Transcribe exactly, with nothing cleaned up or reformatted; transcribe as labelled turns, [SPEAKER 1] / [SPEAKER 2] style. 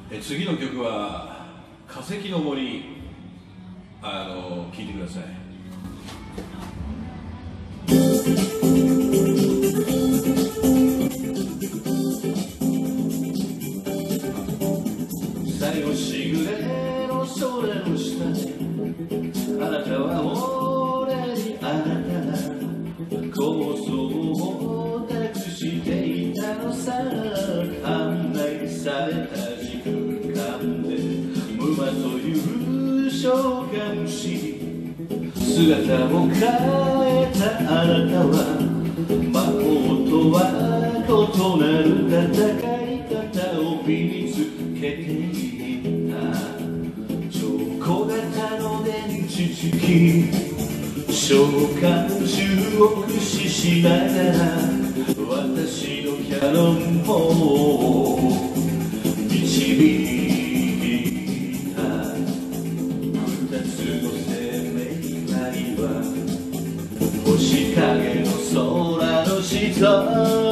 [SPEAKER 1] え次の曲は化石の森、あの聴いてください。最後しぐれの空の下であなたは俺にあなたが構想を託していたのさ。案内された時空間で無魔という召喚師姿を変えたあなたは魔法とは異なる戦い方を身につけていた。超小型の電池機器召喚獣を駆使しながら私のキャノンを導いた。二つの生命体は星影の空の下